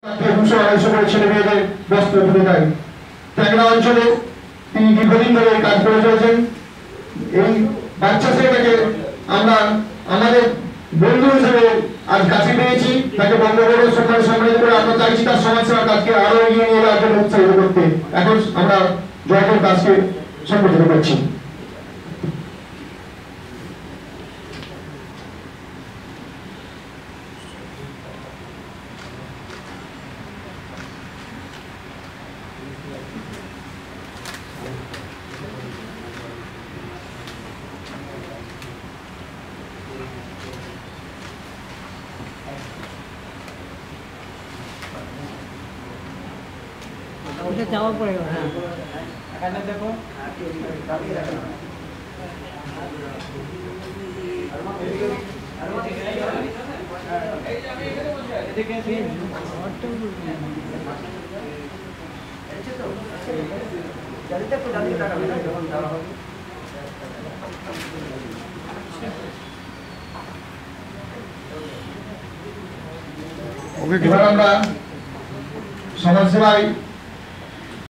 ছেলে মেয়েদের বস্ত্র তুলে দেয়। ট্যাংরা অঞ্চলে তিনি দীর্ঘদিন ধরে কাজ করে চলেছেন। এই বাচ্চা ছেলেটাকে আমরা আমাদের বন্ধু হিসেবে আজ কাছে পেয়েছি, তাকে বঙ্গবন্ধু সম্মানিত করে আমরা চাইছি তার সমাজসেবার কাজকে আরো এগিয়ে নিয়ে যাওয়ার জন্য উৎসাহিত করতে। এখন আমরা জয়পুর কাজকে সংগঠিত করছি। उसे जाओ पड़ेगा। हाँ এখানে দেখো এবার আমরা সমাজসেবায়